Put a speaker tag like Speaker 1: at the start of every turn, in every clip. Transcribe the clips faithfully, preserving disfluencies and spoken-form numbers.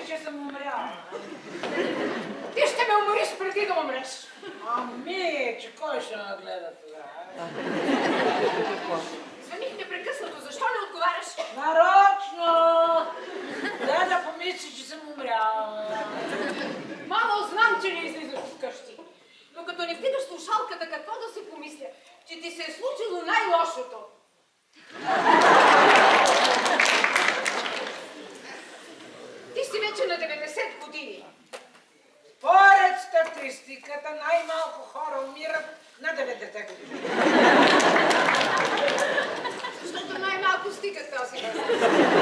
Speaker 1: че съм умряла.
Speaker 2: Ти ще ме умориш преди да умреш.
Speaker 1: Ами, че кой ще ме гледа тогава?
Speaker 2: Звъних непрекъснато, защо не отговаряш?
Speaker 1: Нарочно! Да, да помисли, че съм умряла.
Speaker 2: Мамо, знам, че не излизаш от къщи. Но като не вдигаш слушалката, какво да си помисля? Че ти се е случило най-лошото. Ти си вече на деветдесет години.
Speaker 1: Поред статистиката най-малко хора умират на деветдесет години.
Speaker 2: Защото най-малко стигат този възраст.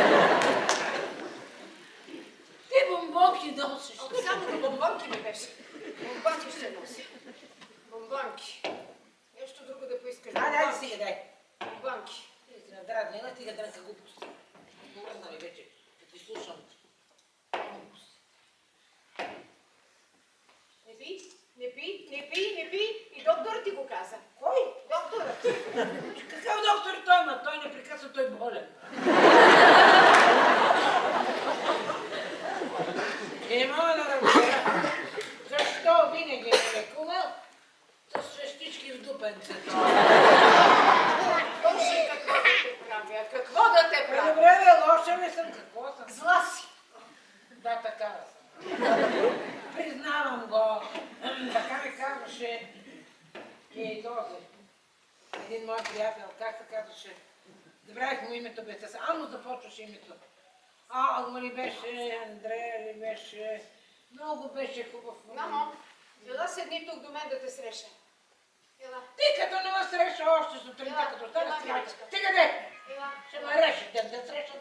Speaker 1: Ти бомбонки носиш.
Speaker 2: Ако само до бомбонки ми беше. Бомбонки ще нося. Бомбонки. Нещо друго да поискаш.
Speaker 1: А, дай си, дай.
Speaker 2: Бомбонки.
Speaker 1: Ти си надразнила, ти да дрънка глупости. Мръзна ми вече, да ти слушам.
Speaker 2: Не пи, не пи, не пи, не пи. И докторът ти го каза.
Speaker 1: Кой?
Speaker 2: Докторът.
Speaker 1: Какъв доктор той, ма? Той непрекъснато той болен. Не мога да разбера. Защо винаги е лекува с шестички в дупенцето?
Speaker 2: Боже, какво да те правя? Какво да те правя?
Speaker 1: Добре, бе, лоша ли съм? Какво съм?
Speaker 2: Зла си.
Speaker 1: Да, такава съм. Признавам го. Така ми казваше и този. Един мой приятел, как се казваше? Забравих му името, бе, с Ано започваше името. А, но ли беше Андрея, ли беше... Много беше хубав.
Speaker 2: Мамо, ела седни тук до мен да те среща. Ела.
Speaker 1: Ти като не ме среща още сутринта, като стана стига. Ти къде?
Speaker 2: Ела.
Speaker 1: Ще ме решите да срещат.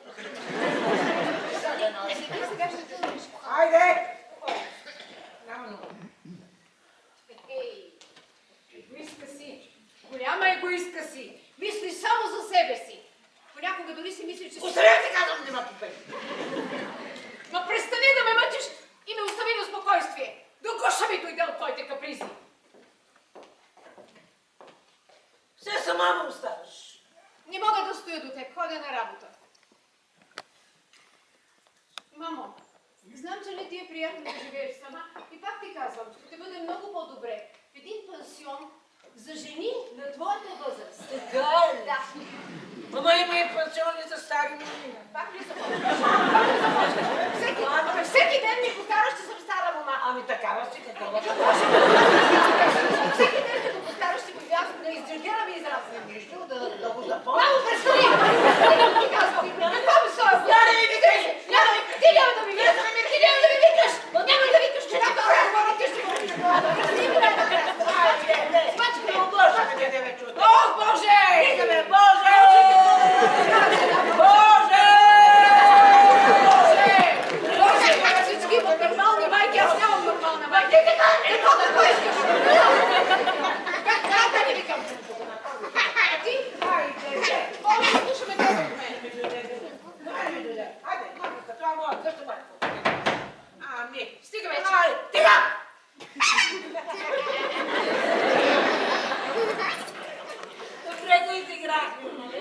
Speaker 2: Сега ще те среща.
Speaker 1: Айде! Навно.
Speaker 2: Ей, егоистка си. Голяма егоистка си. Мисли само за себе си. Понякога дори си мисли, че...
Speaker 1: Оставя ти казвам, нема попей.
Speaker 2: Ма престани да ме мъчиш и ме остави на спокойствие. До коша ми дойде от твоите капризи.
Speaker 1: Все сама ме оставаш.
Speaker 2: Не мога да стоя до теб. Ходя на работа. Мамо, знам, че не ти е приятно да живееш сама и пак ти казвам, ще ти бъде много по-добре в един пансион за жени на твоята възраст.
Speaker 1: Така ли?
Speaker 2: Да.
Speaker 1: Ама има и пансиони за стари момина.
Speaker 2: Пак ли започваш? Пак ли започваш? Всеки, всеки ден ми повтаряш, че съм стара мома.
Speaker 1: Ами такава си, такава.
Speaker 2: Всеки ден ми го повтаряш, че го вязвам да изджергера ми изразне.
Speaker 1: Нищо, да, да го запомня.
Speaker 2: Мамо, престани! Престани да ти казвам! Какво ми стоя?
Speaker 1: Няма да ми викаш!
Speaker 2: Няма да ми... Ти няма да ми викаш! Ти няма да ми викаш! Няма да викаш, че така разговора ти ще го викаш! Ти ми дай да кръста! Смачка ме!
Speaker 1: Обложаме те девет чувства.
Speaker 2: Ох, Боже!
Speaker 1: Викаме, Боже! Боже!
Speaker 2: Боже! Боже! Всички имат нормални майки, аз нямам нормална майка. Какво да го искаш? Как да не викам? А ти?
Speaker 1: Хайде!
Speaker 2: Боже, слушаме това от мен.
Speaker 1: Хайде, хайде, мамка, това е моя къща, майко. Ами,
Speaker 2: Стига вече.
Speaker 1: Ай, стига! Добре го изиграхме, нали?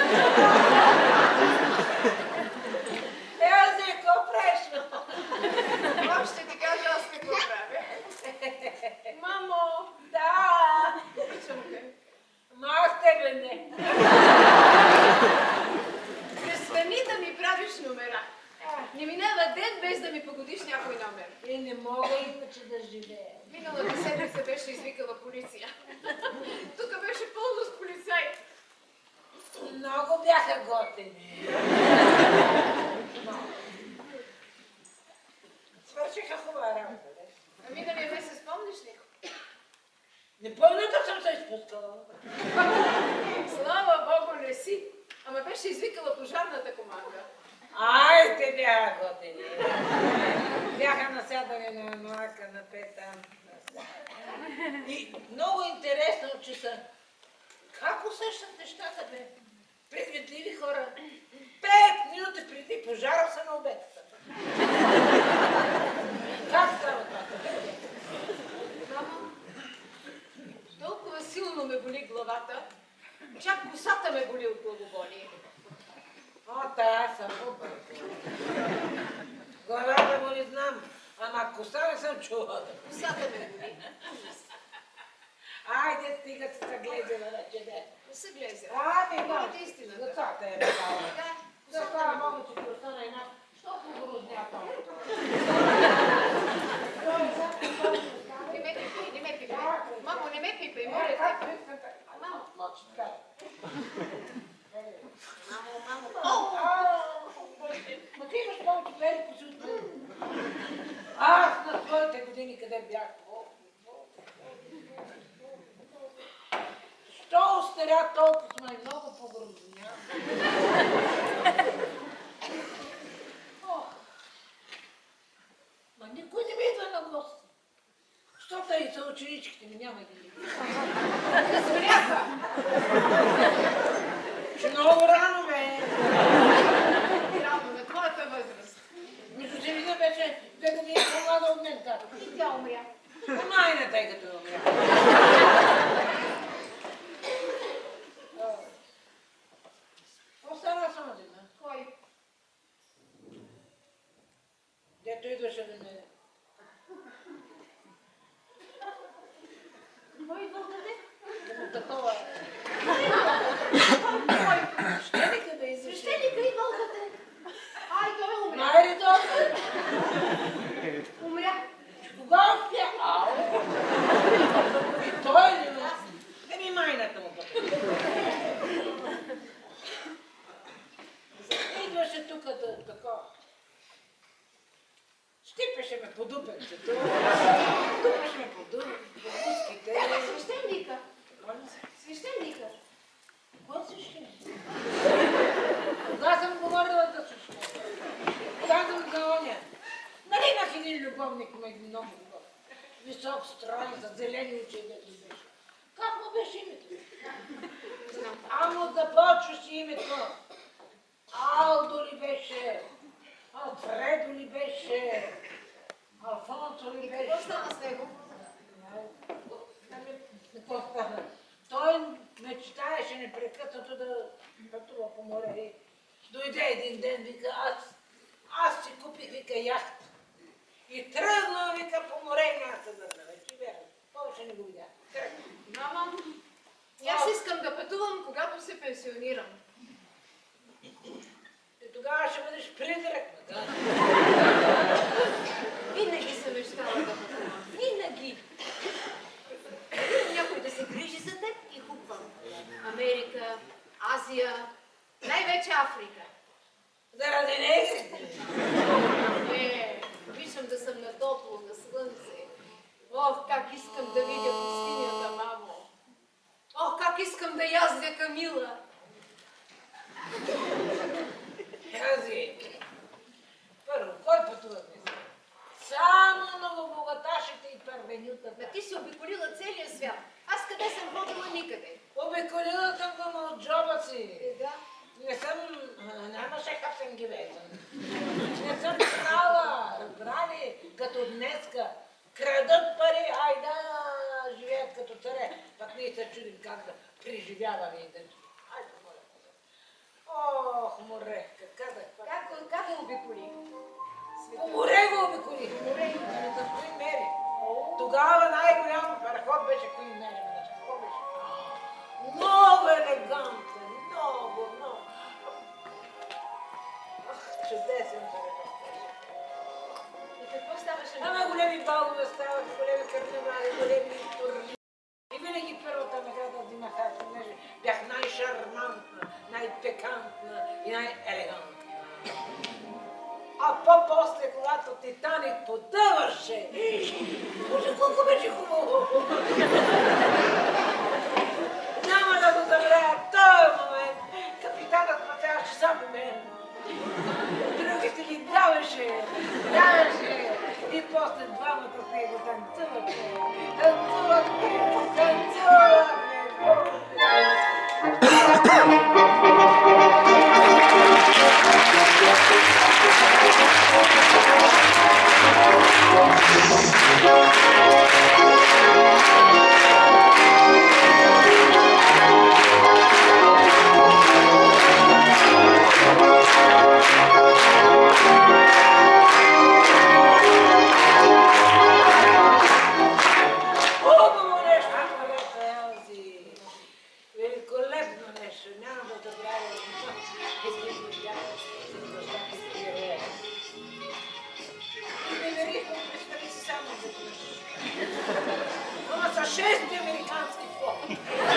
Speaker 1: Е, аз не, какво правиш?
Speaker 2: Мам, ще ти кажа аз какво правя. Мамо!
Speaker 1: Да!
Speaker 2: Обичам те.
Speaker 1: Ма аз тебе не.
Speaker 2: Престани да ми правиш номера. Не минава ден без да ми погодиш някой номер.
Speaker 1: И не мога иначе да живея.
Speaker 2: Миналата седмица беше извикала полиция. Тук беше пълно с полицаи.
Speaker 1: Много бяха готини. Свършиха хубава работа, не?
Speaker 2: Ами да не ме се спомниш ли?
Speaker 1: Не помня да съм се изпускала.
Speaker 2: Слава Богу, не си. Ама беше извикала пожарната команда.
Speaker 1: Ай, те бяха готини. Бяха насядали на моя канапе там. И много интересно, че са... Как усещат нещата, бе? Предвидливи хора. Пет минути преди пожара са на обекта. Как става това?
Speaker 2: Мамо, толкова силно ме боли главата, чак косата ме боли от главоболие.
Speaker 1: О, тая съм по-бързо. Главата боли не знам. Ама коса не съм чувала.
Speaker 2: Косата ме боли.
Speaker 1: Айде, стига се съглезена на чеде.
Speaker 2: Не се глезе.
Speaker 1: Ами,
Speaker 2: Говорите
Speaker 1: да,
Speaker 2: истината.
Speaker 1: децата е такава.
Speaker 2: Да,
Speaker 1: За
Speaker 2: косата
Speaker 1: това
Speaker 2: ме
Speaker 1: мога,
Speaker 2: боли.
Speaker 1: че ти остана една. Що погрозня там?
Speaker 2: Не ме пипай, не ме пипай. Мамо, не ме пипай, моля
Speaker 1: Е,
Speaker 2: те.
Speaker 1: как искате?
Speaker 2: Мамо.
Speaker 1: Мълчи, така.
Speaker 2: Мамо, мамо. О!
Speaker 1: Ма ти имаш повече пари по суд. Аз на своите години къде бях? Що остаря толкова сме много по-грозня? Ма никой не ми идва на гости. Защото и са ученичките ми, няма ги.
Speaker 2: Да спряха.
Speaker 1: Че много рано бе.
Speaker 2: Рано, на твоята възраст.
Speaker 1: Мисля, че видя вече две години по-млада от мен, така.
Speaker 2: И тя умря.
Speaker 1: Майната е като умря. Какво стана с онзи, бе?
Speaker 2: Кой?
Speaker 1: Дето идваше да ме...
Speaker 2: Кой идва да те?
Speaker 1: да му такова...
Speaker 2: Кой?
Speaker 1: Свещеника да идваше.
Speaker 2: Свещеника идва да те. Ай, той умря.
Speaker 1: Майри добре.
Speaker 2: Умря.
Speaker 1: Кога успя? Ау! И той ли ме? Еми майната му пък. Идваше тук да такова. Щипеше ме по дупенцето. Дупеше ме по дупските.
Speaker 2: Свещеника. Свещеника.
Speaker 1: Кой свещеник? Кога съм говорила за свещеник? Казвам за оня. Нали имах един любовник, ма един много любов. Висок, стройен, за зелени очи дето беше. Как му беше името? Амо започваше името. Алдо ли беше? Алфредо ли беше? Алфонсо ли
Speaker 2: И
Speaker 1: беше?
Speaker 2: какво стана с него?
Speaker 1: Какво стана? Той мечтаеше непрекъснато да пътува по море. Дойде един ден, вика, аз, аз си купих, вика, яхта. И тръгна, вика, по море и няма се върна. Вече бях. Повече не го видях. Тръгна.
Speaker 2: Мама, и аз искам да пътувам, когато се пенсионирам.
Speaker 1: И тогава ще бъдеш призрак, да?
Speaker 2: Винаги съм мечтала да пътувам. Винаги. Видим някой да се грижи за теб и хупвам. Америка, Азия, най-вече Африка.
Speaker 1: Заради негрите.
Speaker 2: Не, обичам да съм на топло, на слънце. Ох, как искам да видя пустинята, мамо. Ох, как искам да яздя Камила.
Speaker 1: Хази, първо, кой пътува днес? Само много богаташите и първенютата.
Speaker 2: Да ти си обиколила целия свят. Аз къде съм ходила никъде.
Speaker 1: Обиколила съм го от джоба си.
Speaker 2: Е, да.
Speaker 1: Не съм, нямаше как съм ги везен. Не съм знала, разбрали, като днеска. Крадат пари, айда живеят като царе. Пак ние се чудим как да преживяваме и да... Айде, моля. Ох, море, как казах пак.
Speaker 2: Как, как го обиколи?
Speaker 1: По море го обиколи.
Speaker 2: Море.
Speaker 1: За Queen Mary. Тогава най-голям параход беше Queen Mary. Значи, какво беше? Много елегантен, много, много. Ах, чудесен параход.
Speaker 2: И какво ставаше?
Speaker 1: Ама големи балове стават, големи карнавали, големи турни. И винаги първата награда взимах аз, понеже бях най-шармантна, най-пекантна и най-елегантна. А по-после, когато Титаник потъваше, боже, колко беше хубаво! Няма да го забравя този момент. Капитанът спасяваше само мен. Другите ги даваше, даваше. И после двамата с него танцувахме, танцувахме, танцувахме. Чести американски флот.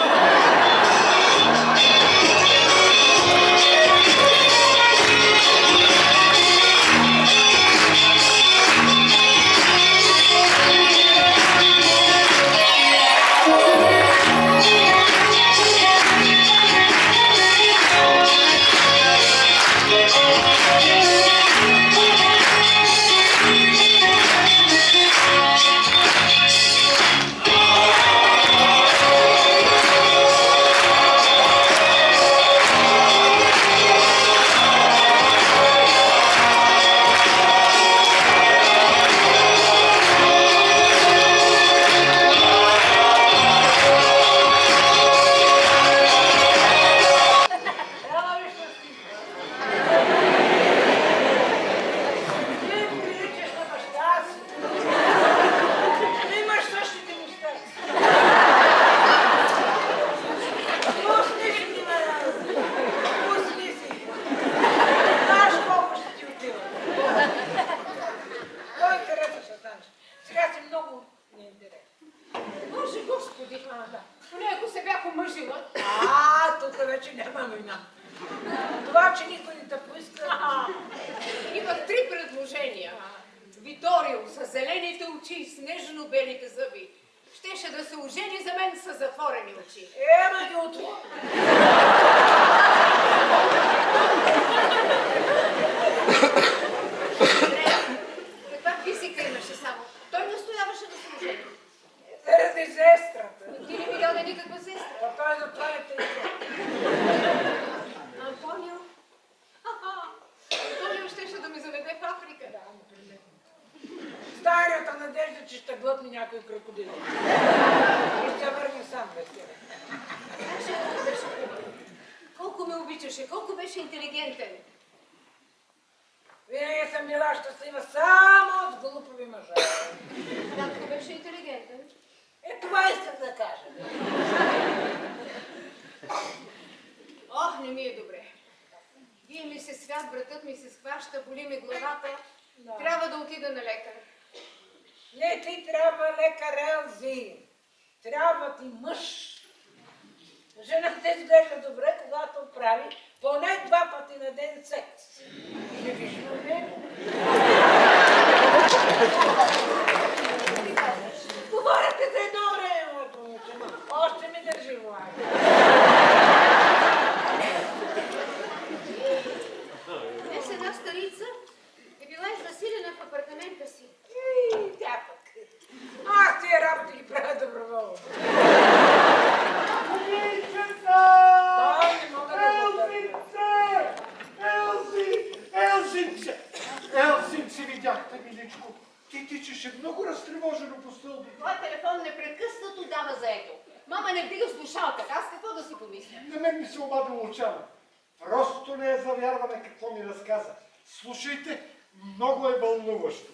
Speaker 3: Слушайте, много е вълнуващо.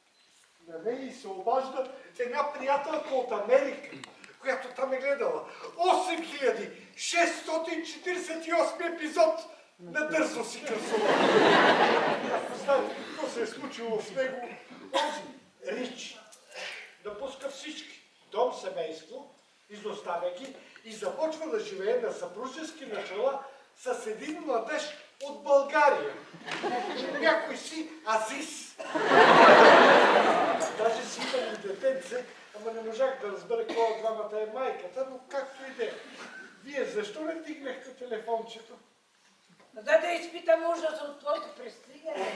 Speaker 3: На нея се обажда една приятелка от Америка, която там е гледала осем хиляди шестстотин четиридесет и осми епизод на Дързо си красува. Знаете какво се е случило в него? Този Рич напуска всички, дом, семейство, изоставя ги и започва да живее на съпружески начала с един младеж от България. Някой си Азис. Даже си имали детенце, ама не можах да разбера кой от двамата е майката, но както и да е. Вие защо не вдигнахте телефончето?
Speaker 1: Да да изпитам ужаса от твоето пристигане.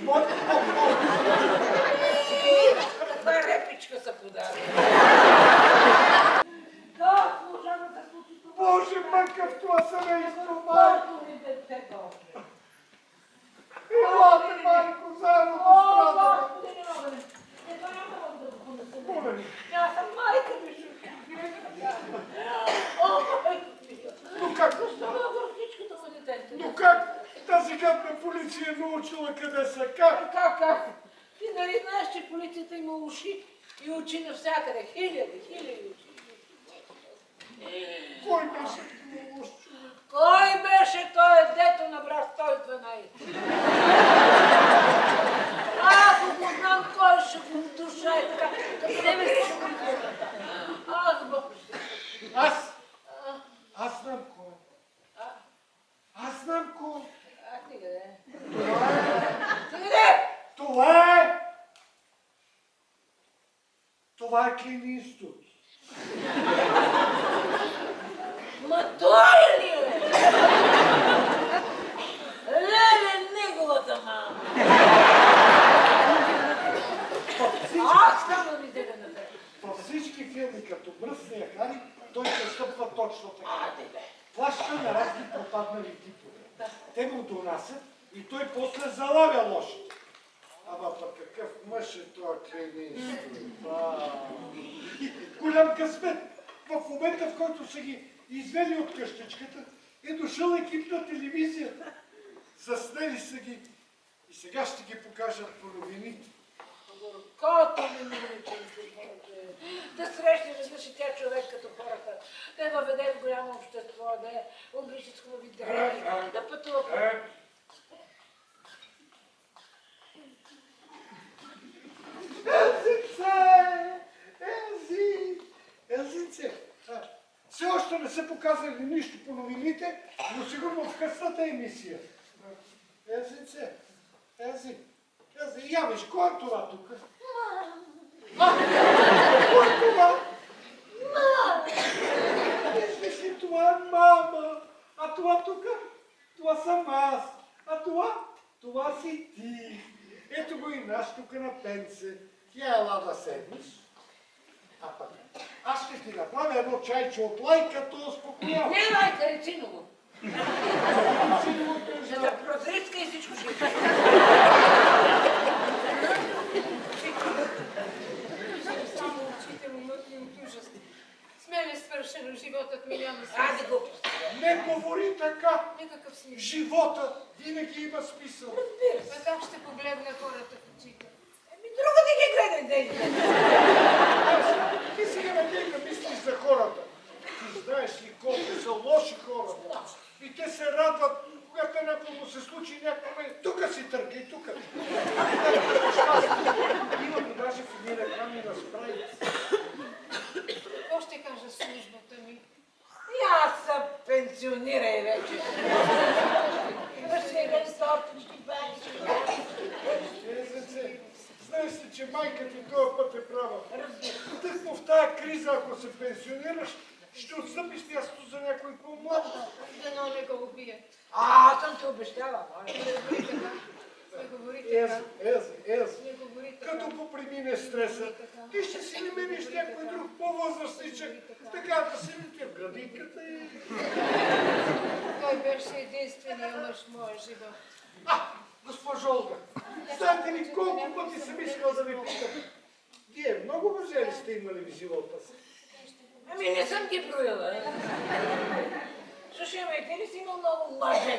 Speaker 1: Каква репичка са подарили. Да, можа да се случи това.
Speaker 3: Боже, мъка в това семейство, майко!
Speaker 1: Колко ми дете добре.
Speaker 3: Елате, майко, заедно да страдаме.
Speaker 1: О, Господи, не мога да... Не, това няма да го понеса. Аз съм майка ми, шушка. О, майко ми.
Speaker 3: Но как?
Speaker 1: Защо ме върхичката му детето?
Speaker 3: Но как? Тази гадна полиция е научила къде са. Как?
Speaker 1: Как, как? Ти нали знаеш, че полицията има уши и очи навсякъде. Хиляди, хиляди очи.
Speaker 3: Кой беше това лош човек?
Speaker 1: Кой беше той, дето набра сто и дванадесет? Ако го знам, кой ще го душа и така. Къде ме ще го гледа? Ах, Боже.
Speaker 3: това е Клин Иствуд.
Speaker 1: Ма той ли е? Леле, неговата мама! Аз там да ми дега на тебе.
Speaker 3: Във всички филми, като Мръсния Хари, той постъпва точно така.
Speaker 1: Аде бе!
Speaker 3: Плаща на разни пропаднали типове. Те го донасят и той после залавя лошите. Ама пък какъв мъж е това Клин Иствуд? Голям късмет! В момента, в който са ги извели от къщичката, е дошъл екип на телевизията. Заснели са ги и сега ще ги покажат по новините.
Speaker 1: Колко ми миличен си, Боже! Да срещне веднъж и тя човек като хората, да я въведе в голямо общество, да я облича с хубави дрехи, да пътува по...
Speaker 3: Елзице! Елзи! Елзице! Все още не са показали нищо по новините, но сигурно в късната емисия. Елзице! Елзи! Елзи! Я виж, кой е това тук? Мама! Кой е това? Мама! Виж ли, това е мама! А това тук? Това съм аз! А това? Това си ти! Ето го и наш тук на пенце. Тя ела да седнеш. А пък аз ще ти направя едно чайче от лай, като успокоява.
Speaker 1: Не лайка, рециново. Ще да протриска и всичко ще е.
Speaker 2: Само очите му мътни от ужас. С мен е свършено, животът ми няма смисъл.
Speaker 1: Аде го пусти.
Speaker 3: Не говори така.
Speaker 2: Никакъв смисъл.
Speaker 3: Живота винаги има смисъл.
Speaker 1: Разбира се.
Speaker 2: А как ще погледна хората в очите?
Speaker 1: Еми, друга да ги гледай, дейте.
Speaker 3: Ти сега не дей да мислиш за хората. Ти знаеш ли колко са лоши хората. И те се радват, когато някому се случи някакво. Тука си търгай, тука. Имам даже в един реклами на спрайт.
Speaker 2: Какво ще кажа службата ми?
Speaker 1: И аз се пенсионирай вече. Върши един сортички банички.
Speaker 3: Езеце, знаеш ли, че майка ти този път е права. Тъкмо в тая криза, ако се пенсионираш, ще отстъпиш място за някой по-млад.
Speaker 2: Дано не го убият.
Speaker 1: А, съм ти обещала, моля.
Speaker 2: Не говори така. Не говори
Speaker 3: Ези,
Speaker 2: така.
Speaker 3: ези, ези.
Speaker 2: Не говори така.
Speaker 3: Като попремине стреса, ти ще си намериш някой друг по-възрастничък, така да седите в градинката и...
Speaker 2: Той беше единствения мъж в моя живот.
Speaker 3: А, госпожо Олга, знаете ли колко пъти съм искал да ви питам? Вие много мъже ли сте имали в живота си?
Speaker 1: Ами не съм ги броила. Слушай, ами ти ли си имал много мъже?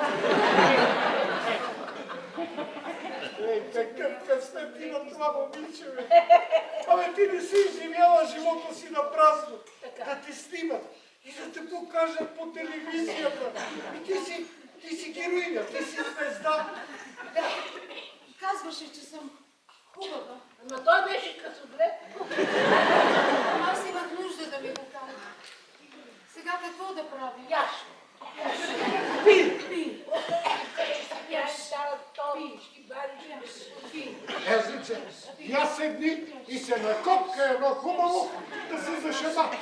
Speaker 3: Ей, такъв късмет има това момиче, бе. Абе, ти не си изживяла живота си на празно. Да те снимат и да те покажат по телевизията. И ти си, ти си героиня, ти си звезда.
Speaker 2: Да, казваше, че съм хубава.
Speaker 1: Ама той беше късоглед.
Speaker 2: Аз имах нужда да ми го кажа. Сега какво да правя?
Speaker 1: Яш.
Speaker 3: Пи!
Speaker 2: Пи!
Speaker 1: Яш, става толички банички.
Speaker 2: Пи!
Speaker 3: Езиче, я седни и се накопка едно хубаво да се зашематиш.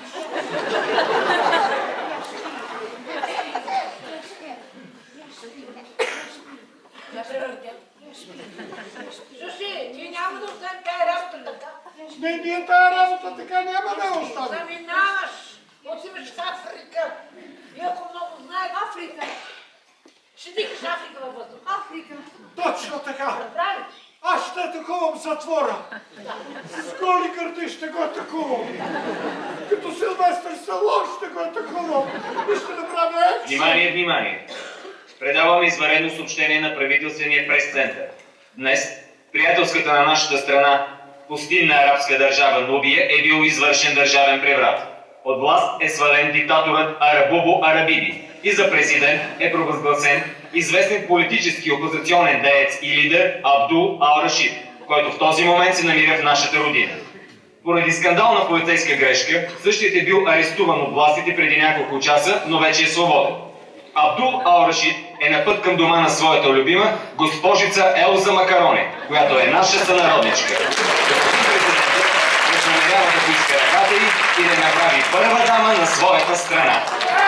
Speaker 1: Слушай, ние няма да оставим тая работа така.
Speaker 3: Не, ние тая работа така няма да я оставим.
Speaker 1: Заминаваш, отиваш в Африка. И ако много знаеш
Speaker 2: Африка!
Speaker 1: ще дигаш Африка във въздух.
Speaker 2: Африка!
Speaker 3: Точно така.
Speaker 1: Направи?
Speaker 3: Аз ще атакувам затвора. С голи гърди ще го атакувам. Като Силвестър Сталон ще го атакувам. И ще направя екшен.
Speaker 4: Внимание, внимание! Предавам извънредно съобщение на правителствения прес-център. Днес приятелската на нашата страна, пустинна арабска държава Нубия, е бил извършен държавен преврат. От власт е свален диктаторът Арабубо Арабиби и за президент е провъзгласен известен политически опозиционен деец и лидер Абдул Ал-Рашид, който в този момент се намира в нашата родина. Поради скандална полицейска грешка, същият е бил арестуван от властите преди няколко часа, но вече е свободен. Абдул Ал-Рашид е на път към дома на своята любима, госпожица Елза Макарони, която е наша сънародничка. краката й и да направи първа дама на своята страна.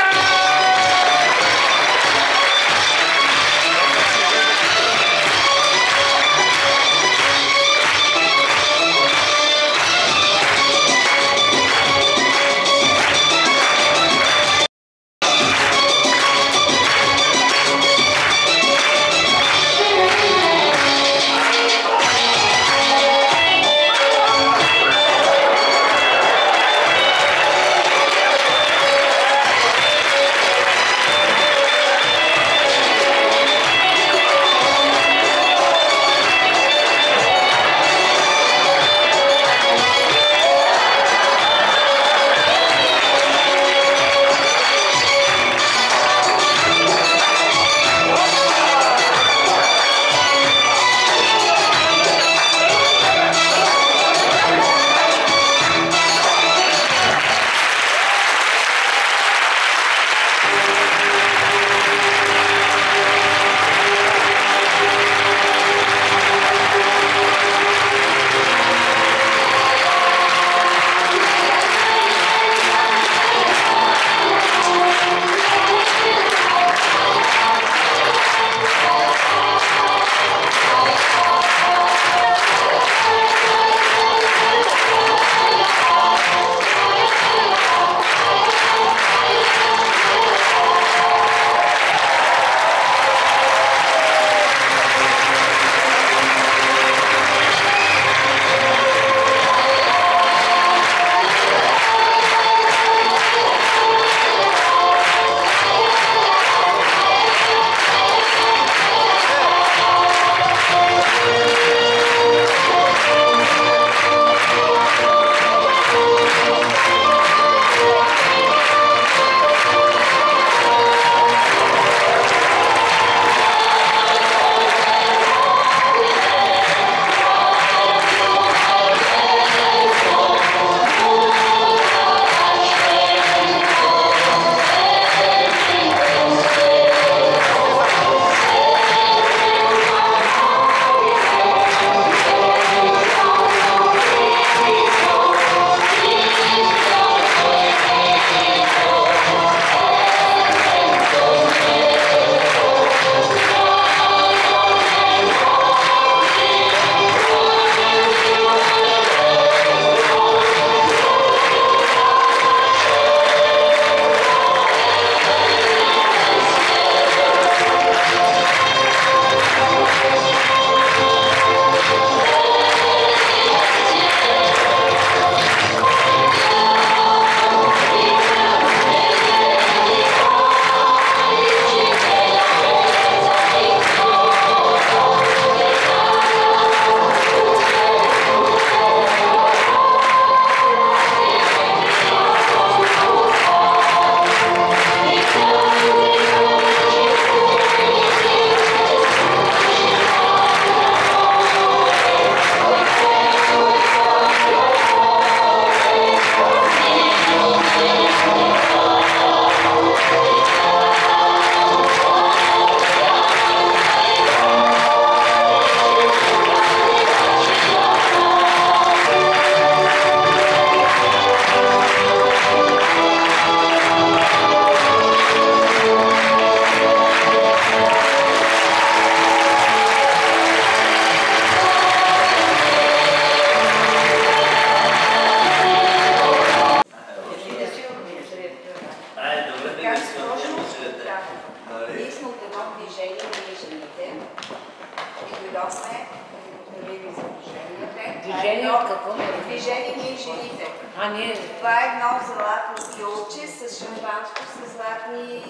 Speaker 1: Движение от какво?
Speaker 5: Движение ние жените.
Speaker 1: А, ние.
Speaker 5: Това е едно златно кюлче с шампанско, с златни...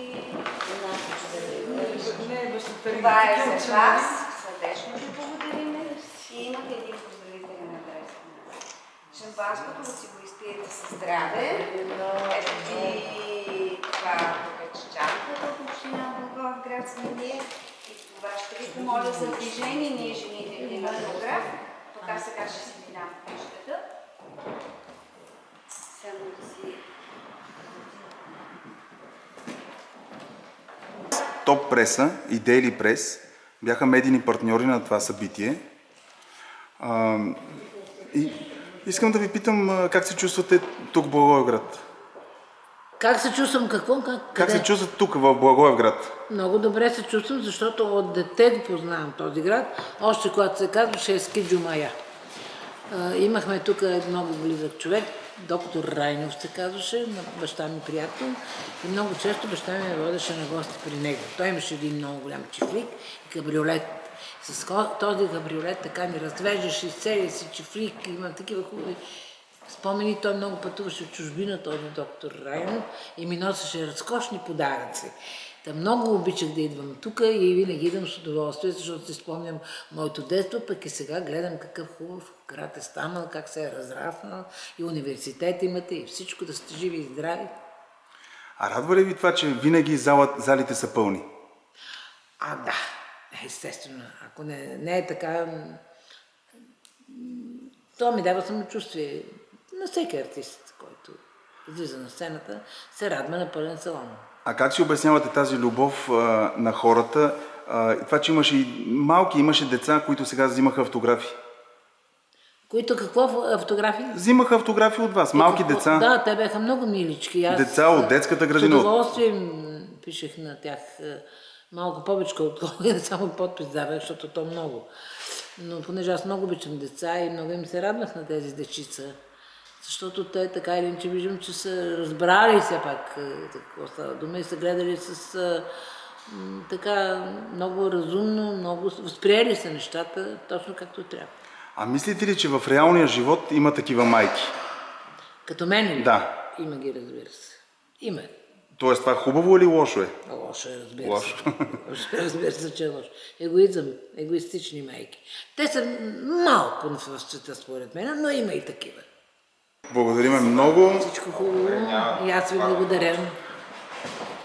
Speaker 5: Това е за вас. Сърдечно ви благодарим. И имате един поздравителен адрес. Шампанското да си го изпиете със здраве. Ето ви това печчанка в община Благоевград Смилие. И това ще ви помоля за движение. Ние жените един автограф. Така сега ще си ви дам книжката. Само да си...
Speaker 6: Топ преса и Дейли прес бяха медийни партньори на това събитие. А, и, Искам да ви питам как се чувствате тук в Благоевград?
Speaker 1: Как се чувствам? Какво? Как,
Speaker 6: как се чувствате тук в Благоевград?
Speaker 1: Много добре се чувствам, защото от дете го познавам този град. Още когато се казваше Ески Джумая. Имахме тук много близък човек, доктор Райнов се казваше, баща ми приятел. И много често баща ми ме водеше на гости при него. Той имаше един много голям чифлик и кабриолет. С този кабриолет така ни развеждаше из целия си чифлик. Има такива хубави спомени. Той много пътуваше в чужбина, този доктор Райнов, и ми носеше разкошни подаръци. Та много обичах да идвам тук и винаги идвам с удоволствие, защото си спомням моето детство, пък и сега гледам какъв хубав град е станал, как се е разраснал, и университет имате, и всичко, да сте живи и здрави.
Speaker 6: А радва ли ви това, че винаги зала, залите са пълни?
Speaker 1: А, да, естествено. Ако не, не е така, то ми дава самочувствие на всеки артист, който излиза на сцената, се радва на пълен салон.
Speaker 6: А как си обяснявате тази любов а, на хората? А, и това, че имаше и малки, имаше деца, които сега взимаха автографи.
Speaker 1: Които какво автографии?
Speaker 6: Взимаха автографи от вас, малки
Speaker 1: какво?
Speaker 6: деца.
Speaker 1: Да, те бяха много милички. Аз
Speaker 6: деца от детската градина.
Speaker 1: С удоволствие пишех на тях малко повече, отколкото не само подпис давах, защото то много. Но понеже аз много обичам деца и много им се радвах на тези дечица. Защото те така или иначе виждам, че са разбрали все пак какво става дума и са гледали с м, така много разумно, много възприели са нещата, точно както трябва.
Speaker 6: А мислите ли, че в реалния живот има такива майки?
Speaker 1: Като мен ли?
Speaker 6: Да.
Speaker 1: Има ги, разбира се. Има.
Speaker 6: Тоест това хубаво или лошо е?
Speaker 1: Лошо е, разбира
Speaker 6: лошо.
Speaker 1: се. Лошо е, разбира се, че е лошо. Егоизъм, егоистични майки. Те са малко в света, според мен, но има и такива.
Speaker 6: Благодариме много.
Speaker 1: Всичко хубаво. И аз ви благодаря.